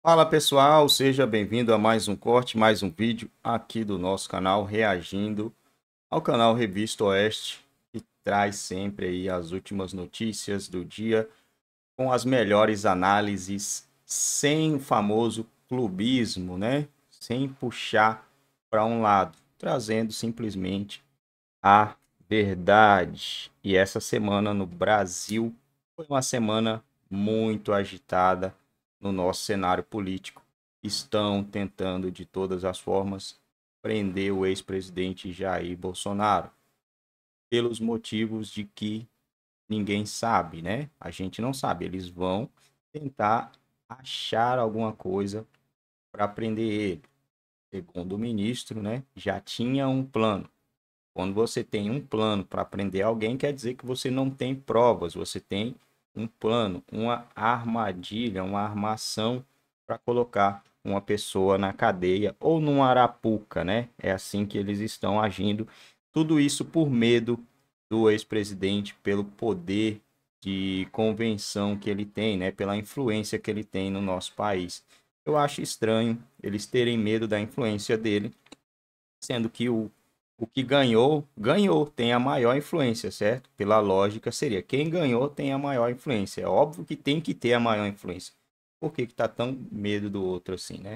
Fala pessoal, seja bem-vindo a mais um corte, mais um vídeo aqui do nosso canal, reagindo ao canal Revista Oeste, que traz sempre aí as últimas notícias do dia com as melhores análises, sem o famoso clubismo, né? Sem puxar para um lado, trazendo simplesmente a verdade. E essa semana no Brasil foi uma semana muito agitada no nosso cenário político. Estão tentando de todas as formas prender o ex-presidente Jair Bolsonaro, pelos motivos de que ninguém sabe, né? A gente não sabe. Eles vão tentar achar alguma coisa para prender ele. Segundo o ministro, né? Já tinha um plano. Quando você tem um plano para prender alguém, quer dizer que você não tem provas, você tem um plano, uma armadilha, uma armação para colocar uma pessoa na cadeia ou numa arapuca, né? É assim que eles estão agindo. Tudo isso por medo do ex-presidente, pelo poder de convenção que ele tem, né? Pela influência que ele tem no nosso país. Eu acho estranho eles terem medo da influência dele, sendo que o que ganhou, ganhou, tem a maior influência, certo? Pela lógica, seria quem ganhou tem a maior influência. É óbvio que tem que ter a maior influência. Por que que tá tão medo do outro assim, né?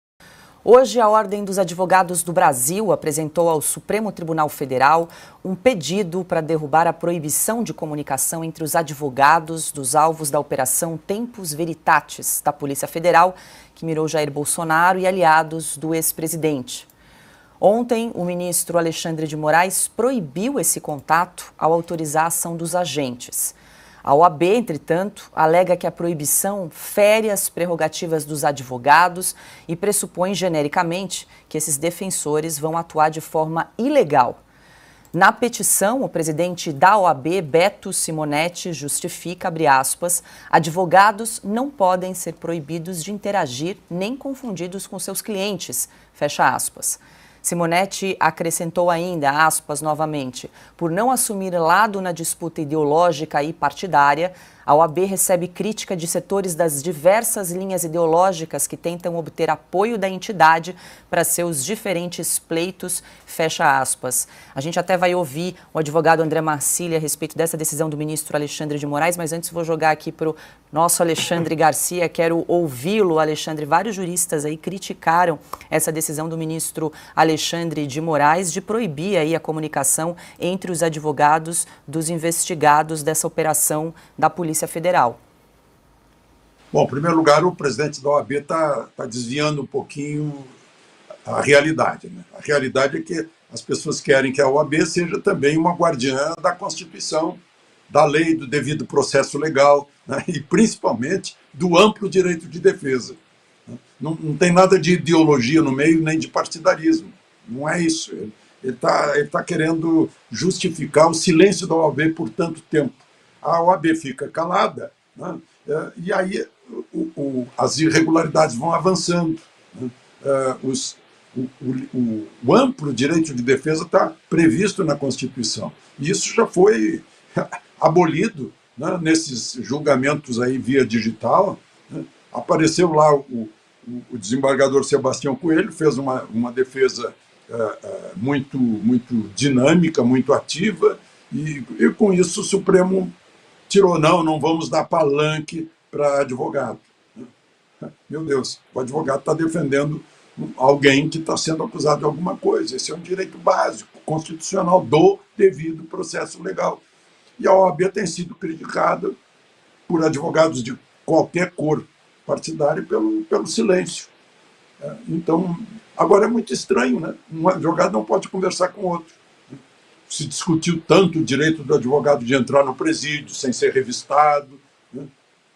Hoje, a Ordem dos Advogados do Brasil apresentou ao Supremo Tribunal Federal um pedido para derrubar a proibição de comunicação entre os advogados dos alvos da Operação Tempus Veritatis da Polícia Federal, que mirou Jair Bolsonaro e aliados do ex-presidente. Ontem, o ministro Alexandre de Moraes proibiu esse contato ao autorizar a ação dos agentes. A OAB, entretanto, alega que a proibição fere as prerrogativas dos advogados e pressupõe genericamente que esses defensores vão atuar de forma ilegal. Na petição, o presidente da OAB, Beto Simonetti, justifica, abre aspas, advogados não podem ser proibidos de interagir nem confundidos com seus clientes, fecha aspas. Simonetti acrescentou ainda, aspas novamente, por não assumir lado na disputa ideológica e partidária, a OAB recebe crítica de setores das diversas linhas ideológicas que tentam obter apoio da entidade para seus diferentes pleitos, fecha aspas. A gente até vai ouvir o advogado André Marcília a respeito dessa decisão do ministro Alexandre de Moraes, mas antes vou jogar aqui para o nosso Alexandre Garcia, quero ouvi-lo, Alexandre. Vários juristas aí criticaram essa decisão do ministro Alexandre de Moraes de proibir aí a comunicação entre os advogados dos investigados dessa operação da Polícia Federal. Bom, em primeiro lugar, o presidente da OAB está desviando um pouquinho a realidade, né? A realidade é que as pessoas querem que a OAB seja também uma guardiã da Constituição, da lei, do devido processo legal, né? E principalmente do amplo direito de defesa. Não tem nada de ideologia no meio, nem de partidarismo. Não é isso. Ele tá querendo justificar o silêncio da OAB por tanto tempo. A OAB fica calada, né? E aí as irregularidades vão avançando, né? O amplo direito de defesa está previsto na Constituição. E isso já foi abolido, né, nesses julgamentos aí via digital, né? Apareceu lá o desembargador Sebastião Coelho, fez uma defesa muito dinâmica, muito ativa, e com isso o Supremo tirou, não vamos dar palanque para advogado. Meu Deus, o advogado está defendendo alguém que está sendo acusado de alguma coisa. Esse é um direito básico, constitucional, do devido processo legal. E a OAB tem sido criticada por advogados de qualquer cor partidária pelo silêncio. Então, agora é muito estranho, né? Um advogado não pode conversar com outro. Se discutiu tanto o direito do advogado de entrar no presídio sem ser revistado, né?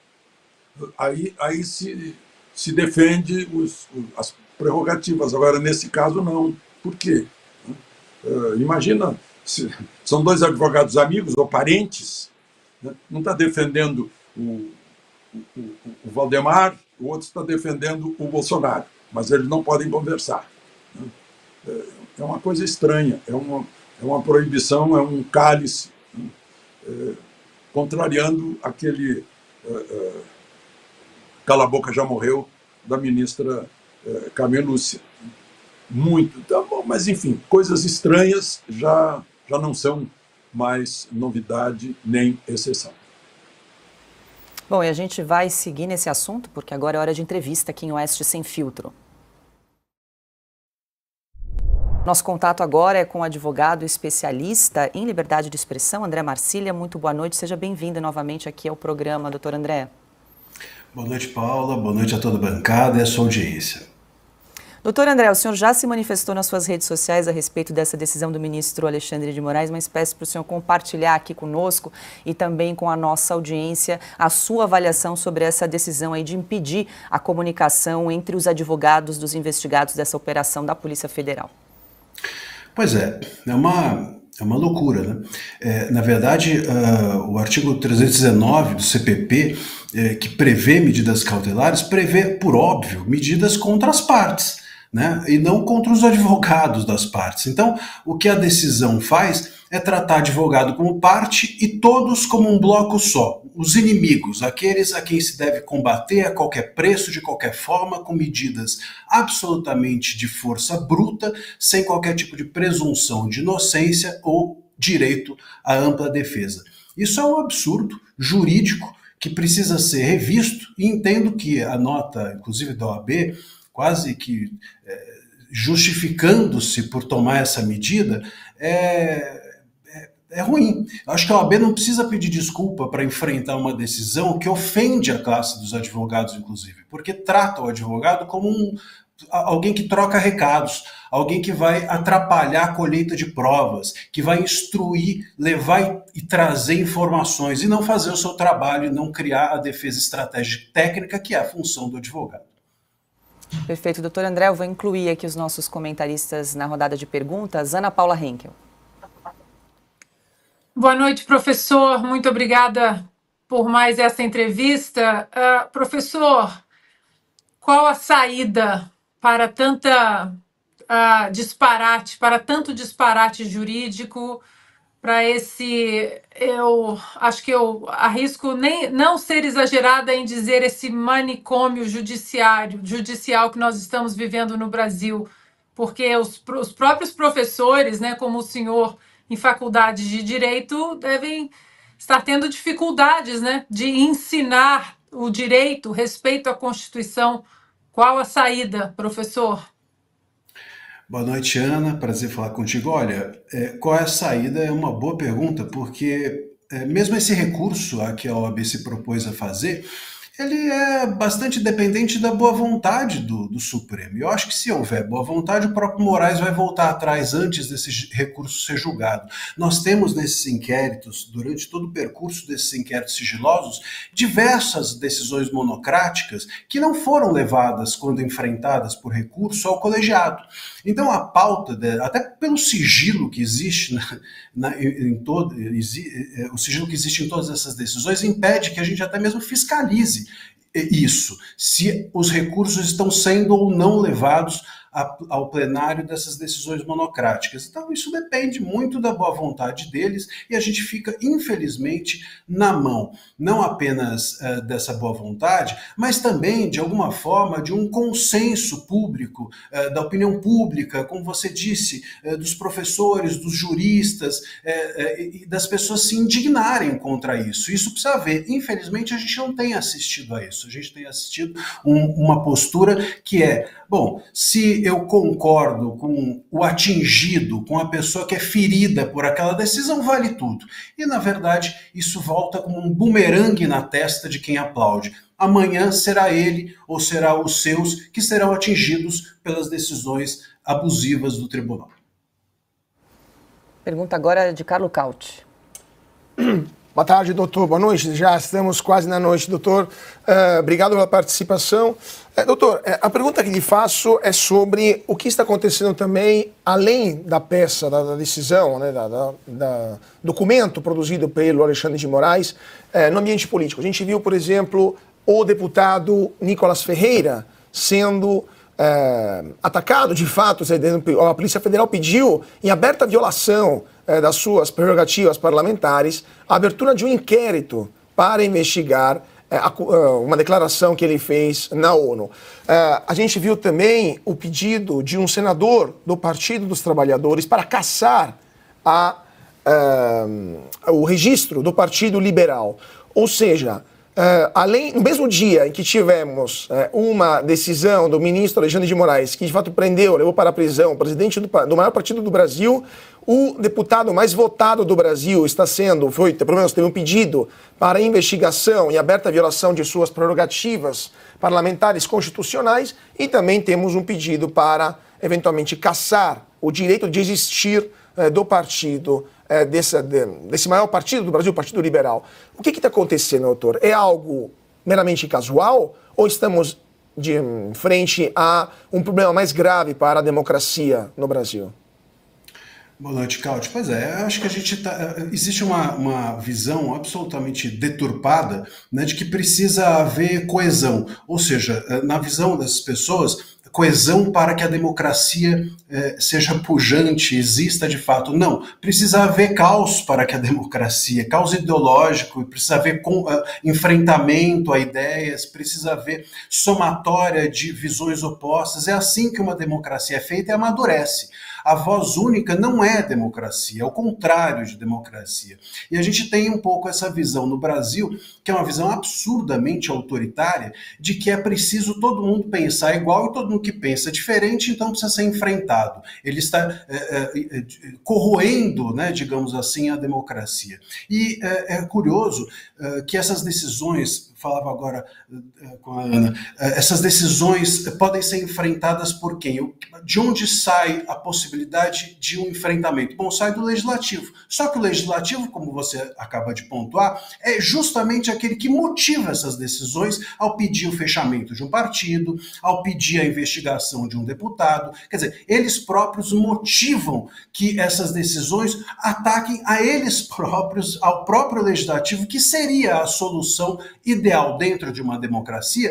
Aí se defende as prerrogativas. Agora, nesse caso, não. Por quê? Imagina, são dois advogados amigos ou parentes, né? Um está defendendo o Valdemar, o outro está defendendo o Bolsonaro, mas eles não podem conversar. É uma coisa estranha, é uma proibição, é um cálice, né? Contrariando aquele cala a boca já morreu da ministra Carmen Lúcia. Muito. Tá bom, mas, enfim, coisas estranhas já não são mais novidade nem exceção. Bom, e a gente vai seguir nesse assunto, porque agora é hora de entrevista aqui em Oeste Sem Filtro. Nosso contato agora é com o advogado especialista em liberdade de expressão, André Marcília. Muito boa noite, seja bem-vindo novamente aqui ao programa, doutor André. Boa noite, Paula. Boa noite a toda a bancada e a sua audiência. Doutor André, o senhor já se manifestou nas suas redes sociais a respeito dessa decisão do ministro Alexandre de Moraes, mas peço para o senhor compartilhar aqui conosco e também com a nossa audiência a sua avaliação sobre essa decisão aí de impedir a comunicação entre os advogados dos investigados dessa operação da Polícia Federal. Pois é uma loucura, né? Na verdade, o artigo 319 do CPP, que prevê medidas cautelares, prevê, por óbvio, medidas contra as partes, né? E não contra os advogados das partes. Então, o que a decisão faz é tratar advogado como parte e todos como um bloco só. Os inimigos, aqueles a quem se deve combater a qualquer preço, de qualquer forma, com medidas absolutamente de força bruta, sem qualquer tipo de presunção de inocência ou direito à ampla defesa. Isso é um absurdo jurídico que precisa ser revisto, e entendo que a nota, inclusive da OAB, quase que justificando-se por tomar essa medida, é ruim. Eu acho que a OAB não precisa pedir desculpa para enfrentar uma decisão que ofende a classe dos advogados, inclusive, porque trata o advogado como alguém que troca recados, alguém que vai atrapalhar a colheita de provas, que vai instruir, levar e trazer informações, e não fazer o seu trabalho e não criar a defesa estratégica técnica, que é a função do advogado. Perfeito. Doutor André, eu vou incluir aqui os nossos comentaristas na rodada de perguntas. Ana Paula Henkel. Boa noite, professor. Muito obrigada por mais essa entrevista. Professor, qual a saída para tanto disparate jurídico, para eu acho que eu arrisco não ser exagerada em dizer esse manicômio judicial que nós estamos vivendo no Brasil, porque os próprios professores, né, como o senhor, em faculdades de direito, devem estar tendo dificuldades, né, de ensinar o direito, o respeito à Constituição. Qual a saída, professor? Boa noite, Ana. Prazer falar contigo. Olha, qual é a saída? É uma boa pergunta, porque mesmo esse recurso a que a OAB se propôs a fazer, ele é bastante dependente da boa vontade do Supremo. Eu acho que se houver boa vontade, o próprio Moraes vai voltar atrás antes desse recurso ser julgado. Nós temos nesses inquéritos, durante todo o percurso desses inquéritos sigilosos, diversas decisões monocráticas que não foram levadas, quando enfrentadas por recurso, ao colegiado. Então a pauta, até pelo sigilo que existe o sigilo que existe em todas essas decisões, impede que a gente até mesmo fiscalize isso, se os recursos estão sendo ou não levados ao plenário dessas decisões monocráticas. Então isso depende muito da boa vontade deles, e a gente fica, infelizmente, na mão, não apenas dessa boa vontade, mas também, de alguma forma, de um consenso público, da opinião pública, como você disse, dos professores, dos juristas, e das pessoas se indignarem contra isso. Isso precisa haver. Infelizmente, a gente não tem assistido a isso. A gente tem assistido uma postura que é, bom, se eu concordo com o atingido, com a pessoa que é ferida por aquela decisão, vale tudo. E, na verdade, isso volta como um bumerangue na testa de quem aplaude. Amanhã será ele ou será os seus que serão atingidos pelas decisões abusivas do tribunal. Pergunta agora de Carlo Cauti. Boa tarde, doutor. Boa noite. Já estamos quase na noite, doutor. Obrigado pela participação. Doutor, a pergunta que lhe faço é sobre o que está acontecendo também, além da peça, da decisão, né, da documento produzido pelo Alexandre de Moraes, no ambiente político. A gente viu, por exemplo, o deputado Nicolas Ferreira sendo atacado, de fato. A Polícia Federal pediu, em aberta violação das suas prerrogativas parlamentares, a abertura de um inquérito para investigar uma declaração que ele fez na ONU. A gente viu também o pedido de um senador do Partido dos Trabalhadores para cassar o registro do Partido Liberal. Ou seja, no mesmo dia em que tivemos uma decisão do ministro Alexandre de Moraes, que de fato levou para a prisão o presidente do maior partido do Brasil, o deputado mais votado do Brasil pelo menos teve um pedido para investigação e aberta violação de suas prerrogativas parlamentares constitucionais, e também temos um pedido para, eventualmente, cassar o direito de existir do partido, desse maior partido do Brasil, o Partido Liberal. O que está acontecendo, doutor? É algo meramente casual ou estamos de frente a um problema mais grave para a democracia no Brasil? Boa noite, Cláudio. Pois é, acho que existe uma visão absolutamente deturpada, né, de que precisa haver coesão, ou seja, na visão dessas pessoas, coesão para que a democracia seja pujante, exista de fato. Não, precisa haver caos para que a democracia, caos ideológico, precisa haver enfrentamento a ideias, precisa haver somatória de visões opostas. É assim que uma democracia é feita e amadurece. A voz única não é democracia, é o contrário de democracia. E a gente tem um pouco essa visão no Brasil, que é uma visão absurdamente autoritária, de que é preciso todo mundo pensar igual e todo mundo que pensa diferente, então precisa ser enfrentado. Ele está corroendo, né, digamos assim, a democracia. E é curioso que essas decisões, falava agora com a Ana, essas decisões podem ser enfrentadas por quem? De onde sai a possibilidade de um enfrentamento? Bom, sai do legislativo. Só que o legislativo, como você acaba de pontuar, é justamente aquele que motiva essas decisões ao pedir o fechamento de um partido, ao pedir a investigação de um deputado. Quer dizer, eles próprios motivam que essas decisões ataquem a eles próprios, ao próprio legislativo, que seria a solução ideal dentro de uma democracia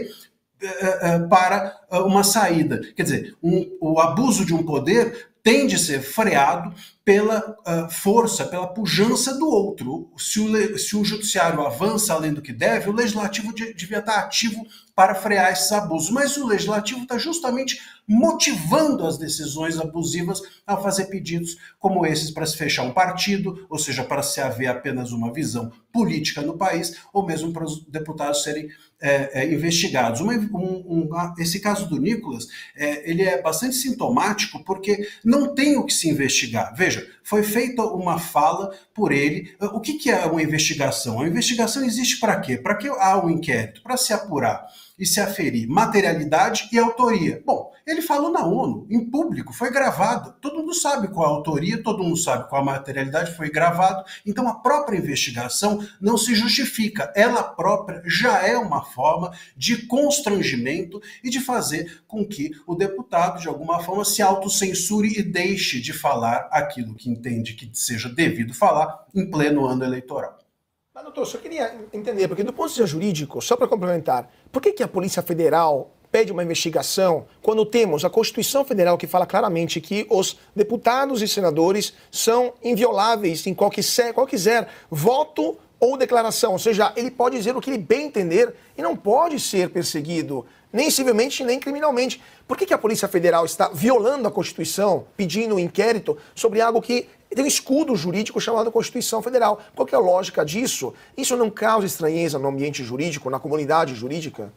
para uma saída. Quer dizer, o abuso de um poder tem de ser freado pela força, pela pujança do outro. Se o judiciário avança além do que deve, o legislativo devia estar ativo para frear esses abusos. Mas o legislativo está justamente motivando as decisões abusivas ao fazer pedidos como esses para se fechar um partido, ou seja, para se haver apenas uma visão política no país, ou mesmo para os deputados serem investigados. Esse caso do Nicolas, ele é bastante sintomático porque não tem o que se investigar. Veja, foi feita uma fala por ele. O que é uma investigação? A investigação existe para quê? Para que há um inquérito? Para se apurar e se aferir materialidade e autoria. Bom, ele falou na ONU, em público, foi gravado. Todo mundo sabe qual a autoria, todo mundo sabe qual a materialidade, foi gravado. Então a própria investigação não se justifica. Ela própria já é uma forma de constrangimento e de fazer com que o deputado, de alguma forma, se autocensure e deixe de falar aquilo que entende que seja devido falar em pleno ano eleitoral. Mas, doutor, eu só queria entender, porque do ponto de vista jurídico, só para complementar, por que a Polícia Federal pede uma investigação quando temos a Constituição Federal que fala claramente que os deputados e senadores são invioláveis em qualquer voto ou declaração? Ou seja, ele pode dizer o que ele bem entender e não pode ser perseguido, nem civilmente, nem criminalmente. Por que a Polícia Federal está violando a Constituição, pedindo um inquérito sobre algo que tem um escudo jurídico chamado Constituição Federal? Qual que é a lógica disso? Isso não causa estranheza no ambiente jurídico, na comunidade jurídica?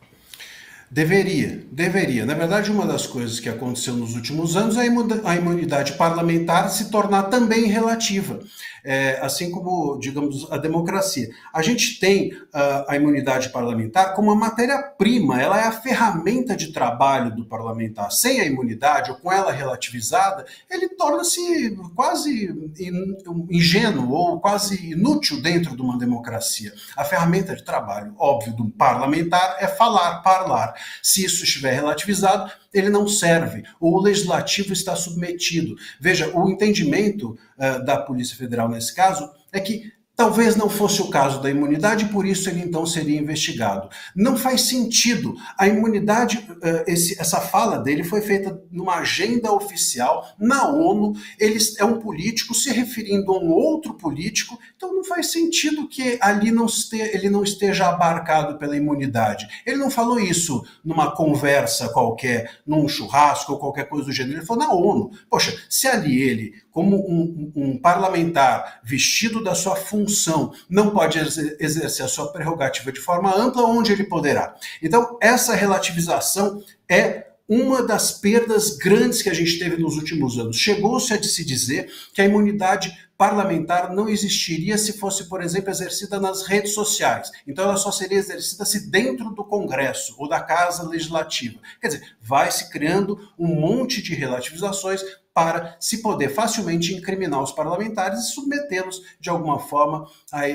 Deveria. Na verdade, uma das coisas que aconteceu nos últimos anos é a imunidade parlamentar se tornar também relativa, assim como, digamos, a democracia. A gente tem a imunidade parlamentar como uma matéria-prima, ela é a ferramenta de trabalho do parlamentar. Sem a imunidade, ou com ela relativizada, ele torna-se quase ingênuo ou quase inútil dentro de uma democracia. A ferramenta de trabalho, óbvio, do parlamentar é falar. Se isso estiver relativizado, ele não serve. O legislativo está submetido. Veja, o entendimento da Polícia Federal nesse caso é que Talvez não fosse o caso da imunidade, por isso ele então seria investigado. Não faz sentido. A imunidade, essa fala dele foi feita numa agenda oficial na ONU. Ele é um político se referindo a um outro político, então não faz sentido que ali ele não esteja abarcado pela imunidade. Ele não falou isso numa conversa qualquer, num churrasco ou qualquer coisa do gênero. Ele falou na ONU. Poxa, se ali ele, como um parlamentar vestido da sua função, não pode exercer a sua prerrogativa de forma ampla, onde ele poderá? Então, essa relativização é uma das perdas grandes que a gente teve nos últimos anos. Chegou-se a se dizer que a imunidade parlamentar não existiria se fosse, por exemplo, exercida nas redes sociais. Então ela só seria exercida se dentro do Congresso ou da Casa Legislativa. Quer dizer, vai se criando um monte de relativizações para se poder facilmente incriminar os parlamentares e submetê-los, de alguma forma,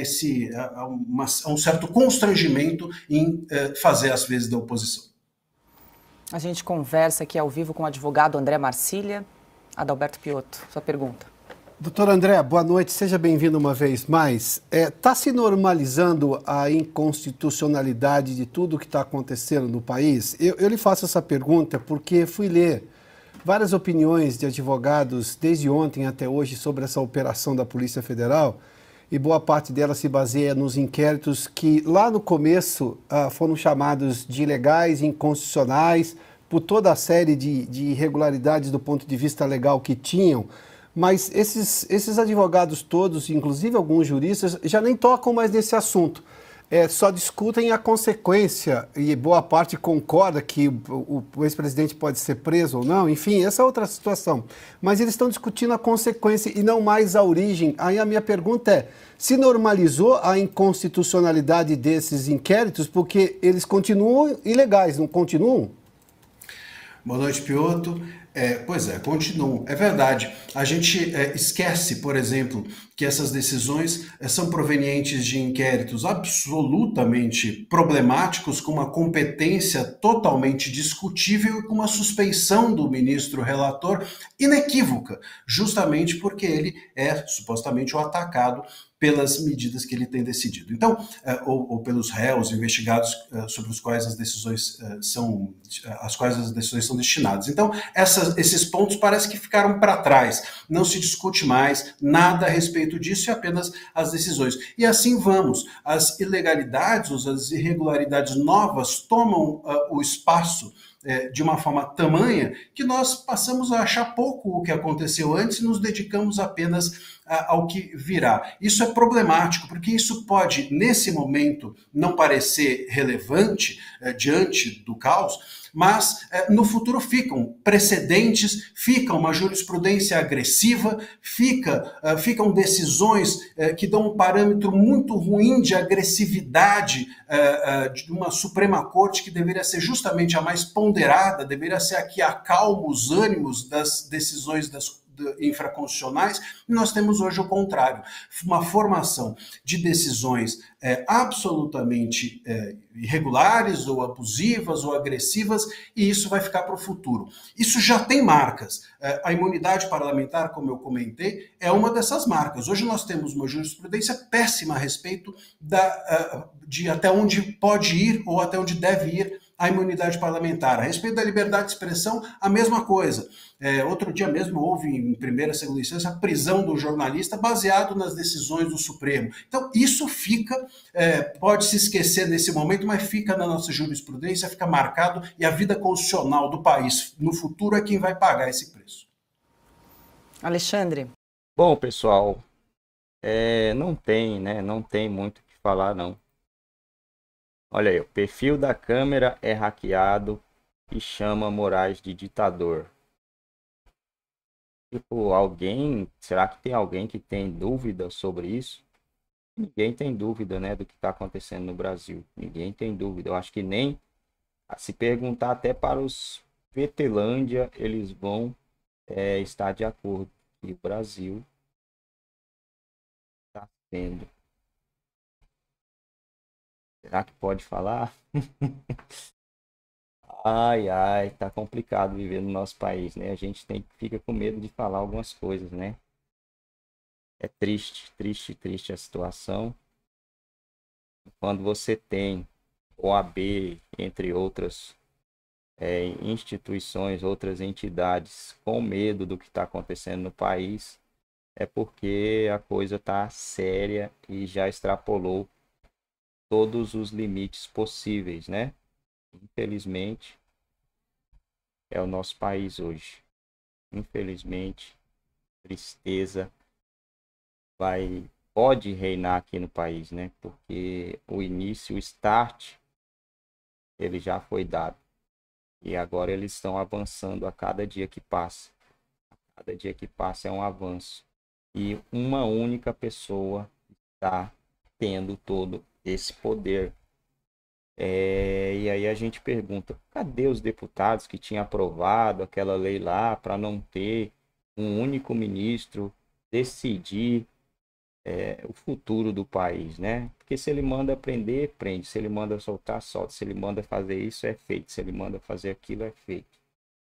a um certo constrangimento em fazer as vezes da oposição. A gente conversa aqui ao vivo com o advogado André Marcília. Adalberto Piotto, sua pergunta. Doutor André, boa noite, seja bem-vindo uma vez mais. Está se normalizando a inconstitucionalidade de tudo que está acontecendo no país? Eu lhe faço essa pergunta porque fui ler várias opiniões de advogados desde ontem até hoje sobre essa operação da Polícia Federal e boa parte dela se baseia nos inquéritos que lá no começo foram chamados de ilegais, inconstitucionais, por toda a série de irregularidades do ponto de vista legal que tinham. Mas esses advogados todos, inclusive alguns juristas, já nem tocam mais nesse assunto. Só discutem a consequência e boa parte concorda que o ex-presidente pode ser preso ou não. Enfim, essa é outra situação. Mas eles estão discutindo a consequência e não mais a origem. Aí a minha pergunta é, se normalizou a inconstitucionalidade desses inquéritos porque eles continuam ilegais, não continuam? Boa noite, Piotto. Pois é, continuam. É verdade. A gente esquece, por exemplo, que essas decisões são provenientes de inquéritos absolutamente problemáticos, com uma competência totalmente discutível e com uma suspeição do ministro relator inequívoca, justamente porque ele é supostamente o atacado pelas medidas que ele tem decidido. Então, ou pelos réus investigados sobre os quais as decisões são destinadas. Então, esses pontos parece que ficaram para trás. Não se discute mais nada a respeito disso e apenas as decisões. E assim vamos. As ilegalidades, as irregularidades novas tomam o espaço de uma forma tamanha que nós passamos a achar pouco o que aconteceu antes e nos dedicamos apenas ao que virá. Isso é problemático, porque isso pode, nesse momento, não parecer relevante diante do caos, mas no futuro ficam precedentes, fica uma jurisprudência agressiva, ficam decisões que dão um parâmetro muito ruim de agressividade de uma Suprema Corte que deveria ser justamente a mais ponderada, deveria ser a que acalma os ânimos das decisões infraconstitucionais, e nós temos hoje o contrário, uma formação de decisões absolutamente irregulares ou abusivas ou agressivas, e isso vai ficar para o futuro. Isso já tem marcas. A imunidade parlamentar, como eu comentei, é uma dessas marcas. Hoje nós temos uma jurisprudência péssima a respeito de até onde pode ir ou até onde deve ir a imunidade parlamentar. A respeito da liberdade de expressão, a mesma coisa. Outro dia mesmo houve, em primeira e segunda instância, a prisão do jornalista baseado nas decisões do Supremo. Então, isso fica, pode se esquecer nesse momento, mas fica na nossa jurisprudência, fica marcado, e a vida constitucional do país no futuro é quem vai pagar esse preço. Alexandre. Bom, pessoal, não tem muito o que falar, não. Olha aí, o perfil da câmera é hackeado e chama Moraes de ditador. Tipo, será que tem alguém que tem dúvida sobre isso? Ninguém tem dúvida, né, do que está acontecendo no Brasil. Ninguém tem dúvida. Eu acho que nem, se perguntar até para os Vetelândia, eles vão estar de acordo que o Brasil está sendo. Será que pode falar? Ai, tá complicado viver no nosso país, né? A gente fica com medo de falar algumas coisas, né? É triste, triste, triste a situação. Quando você tem OAB, entre outras instituições, outras entidades com medo do que está acontecendo no país, é porque a coisa está séria e já extrapolou todos os limites possíveis, né? Infelizmente, é o nosso país hoje. Infelizmente, tristeza pode reinar aqui no país, né? Porque o início, o start, ele já foi dado. E agora eles estão avançando a cada dia que passa. Cada dia que passa é um avanço. E uma única pessoa está tendo todo esse poder. E aí a gente pergunta, cadê os deputados que tinham aprovado aquela lei lá para não ter um único ministro decidir o futuro do país, né? Porque se ele manda prender, prende. Se ele manda soltar, solta. Se ele manda fazer isso, é feito. Se ele manda fazer aquilo, é feito.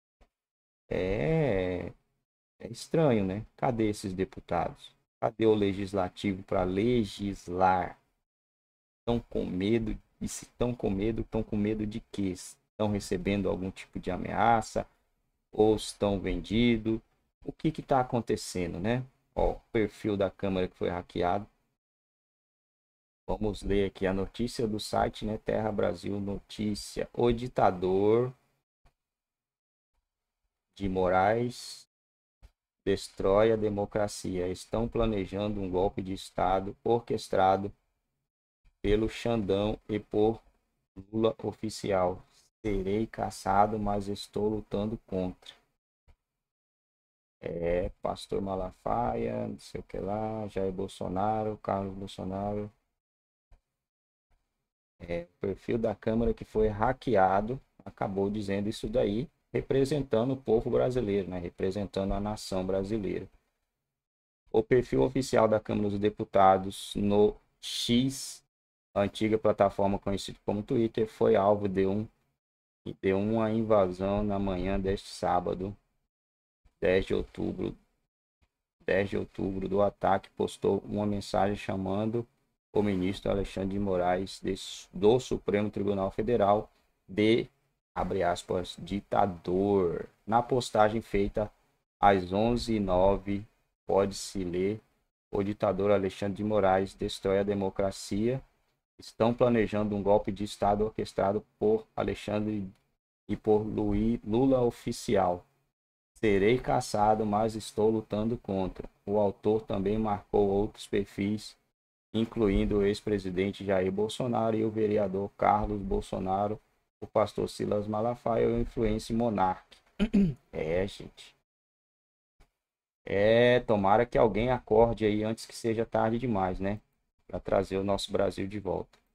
É estranho, né? Cadê esses deputados? Cadê o legislativo para legislar? Estão com medo. E se estão com medo de quê? Estão recebendo algum tipo de ameaça? Ou estão vendidos? O que está acontecendo, né? Ó, o perfil da Câmara que foi hackeado. Vamos ler aqui a notícia do site, né? Terra Brasil Notícia. O ditador de Moraes destrói a democracia. Estão planejando um golpe de Estado orquestrado pelo Xandão e por Lula oficial. Serei caçado, mas estou lutando contra. Pastor Malafaia, não sei o que lá, Jair Bolsonaro, Carlos Bolsonaro. O perfil da Câmara que foi hackeado acabou dizendo isso daí, representando o povo brasileiro, né? Representando a nação brasileira. O perfil oficial da Câmara dos Deputados no X, a antiga plataforma conhecida como Twitter, foi alvo de uma invasão na manhã deste sábado, 10 de outubro do ataque. Postou uma mensagem chamando o ministro Alexandre de Moraes do Supremo Tribunal Federal de, abre aspas, ditador. Na postagem feita às 11h09, pode-se ler: o ditador Alexandre de Moraes destrói a democracia. Estão planejando um golpe de Estado orquestrado por Alexandre e por Lula oficial. Serei caçado, mas estou lutando contra. O autor também marcou outros perfis, incluindo o ex-presidente Jair Bolsonaro e o vereador Carlos Bolsonaro, o pastor Silas Malafaia e o influencer Monark. Gente. Tomara que alguém acorde aí antes que seja tarde demais, né? Para trazer o nosso Brasil de volta.